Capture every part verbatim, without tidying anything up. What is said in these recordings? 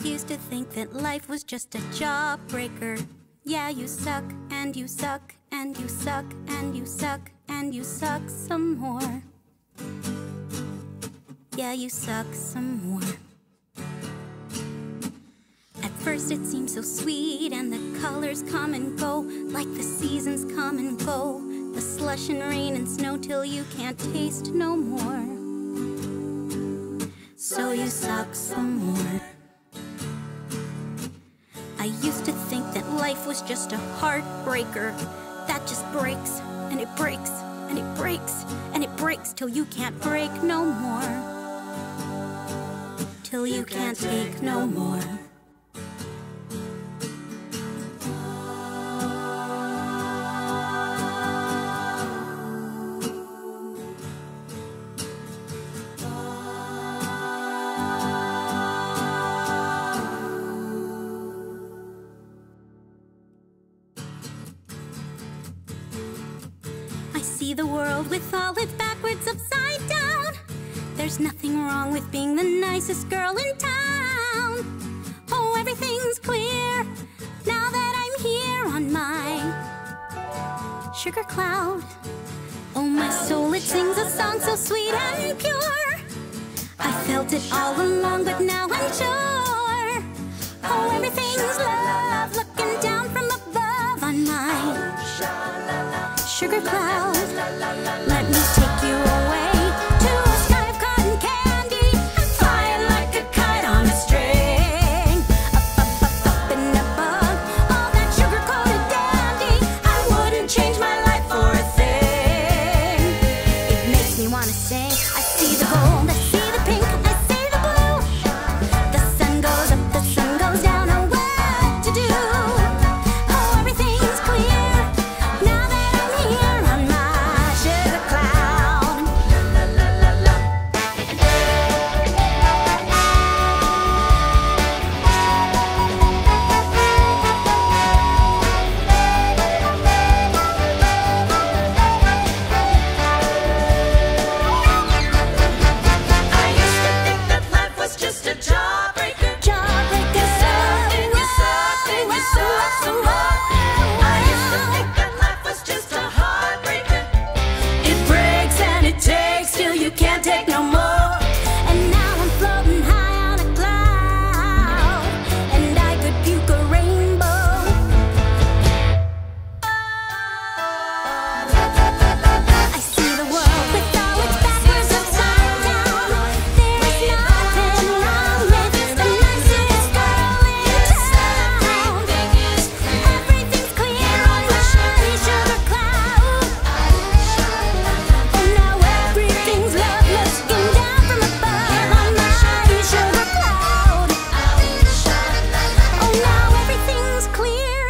used to think that life was just a jawbreaker. Yeah, you suck, and you suck, and you suck, and you suck, and you suck some more. Yeah, you suck some more. At first it seems so sweet, and the colors come and go, like the seasons come and go, the slush and rain and snow, till you can't taste no more. So you suck some more. I used to think that life was just a heartbreaker that just breaks, and it breaks, and it breaks, and it breaks till you can't break no more. Till you can't take no more. See the world with all its backwards upside down. There's nothing wrong with being the nicest girl in town. Oh, everything's clear now that I'm here on my sugar cloud. Oh, my soul, it sings a song so sweet and pure. I felt it all along, but now I'm sure. Oh, everything's love, looking down from above on my sugar cloud. Let me take you away to a sky of cotton candy. I'm flying like a kite on a string, up, up, up, up and above all that sugar-coated dandy. I wouldn't change my life for a thing. It makes me wanna sing. I see the gold, I see the pink, I see the blue. The sun goes up, the sun goes down, oh, what to do? Oh, everything's clear now that I'm here on my sugar cloud. I used to think that life was just a jawbreaker. Jawbreaker, And you sucked, and you sucked some more. I used to think that life was just a heartbreaker. It breaks and it takes till you can't take no more. and now I'm floating high on a cloud, and I could puke a rainbow. I see the world with all its backwards upside down. There's nothing wrong with the nicest girl in town. Everything's clear on my sugar cloud. Oh, now everything's love, looking down from above on my sugar cloud. Oh, now everything's clear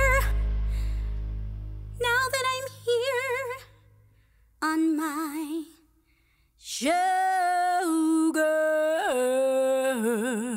now that I'm here on my sugar